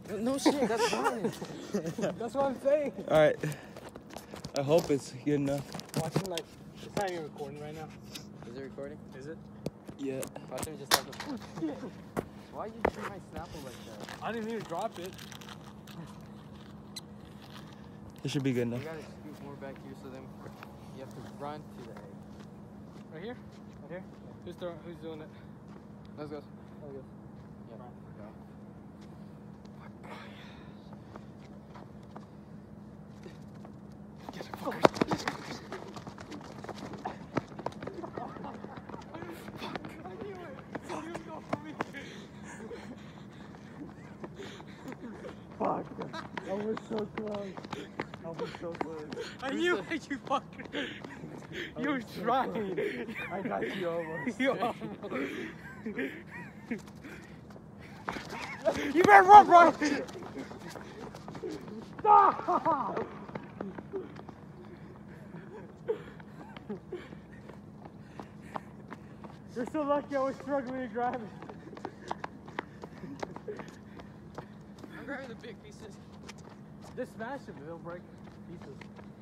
No shit, that's fine. That's what I'm saying. Alright. I hope it's good enough. Watch him like, it's not even recording right now. Is it recording? Is it? Yeah. Watch him just like a... Why you treat my Snapple like that? I didn't even drop it. It should be good enough. You gotta scoot more back here so then you have to run to the egg. Right here? Right here? Who's doing it? Let's go. Let's go. Yeah. Right. Go. Get it, fucker. Fuck. That was so close. That was so close. I knew it, you fucker. You were trying. I got you almost. You almost. You better run, bro! Stop! You're so lucky I was struggling to grab it. I'm grabbing the big pieces. Just smash them, they'll break pieces.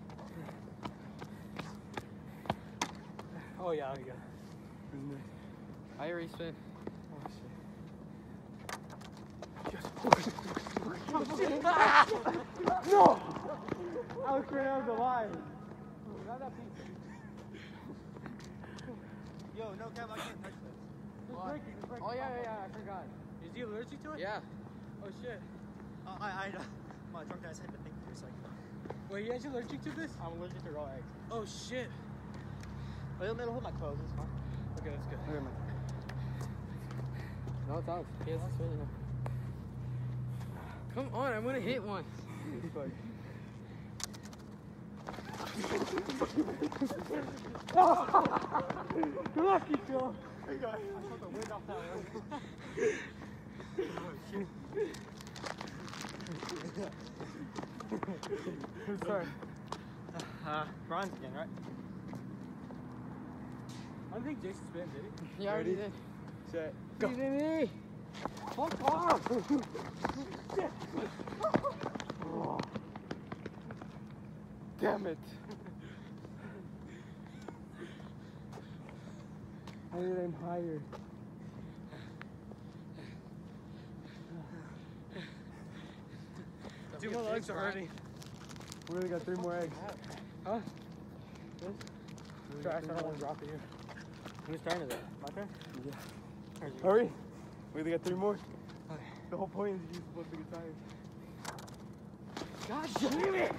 Oh yeah, there you go. I already spin. Oh shit. No! I was afraid I was alive. Grab that piece. Yo, no cap, I can't touch this. Just break it, just break it. Oh yeah, I forgot. Is he allergic to it? Yeah. Oh shit. My drunk ass had to think for a second. Wait, you actually allergic to this? I'm allergic to raw eggs. Oh shit. It'll hold my clothes, it's fine. Okay, that's good. Okay, man. No, it's out. He has to spin it now. Come on, I'm gonna hit one. You're lucky, Phil. Hey guys, I took the wind off that one. Oh shit. Who's sorry? Bronze again, right? I don't think Jason spin, did he? Yeah, I already did. Set. Go. Me. Fuck off! Oh. Damn it. I need to aim higher. Dude, my legs are hurting. We only got 3 more eggs. Huh? This? Trash, I don't want to drop it here. Whose turn is it? My turn? Yeah. Hurry. We only got 3 more. Okay. The whole point is you're supposed to get tired. God damn it!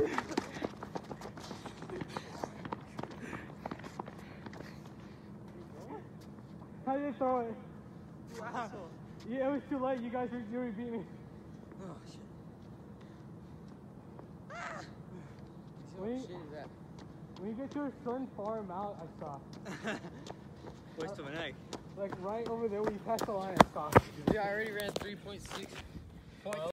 How did you throw it? Wow. Yeah, it was too late. You guys already beat me. Oh shit. What shit is that? When you get to a certain far amount, I stop. Waste of an egg. Like right over there when you pass the line, I stop. Yeah, I already ran 3.6.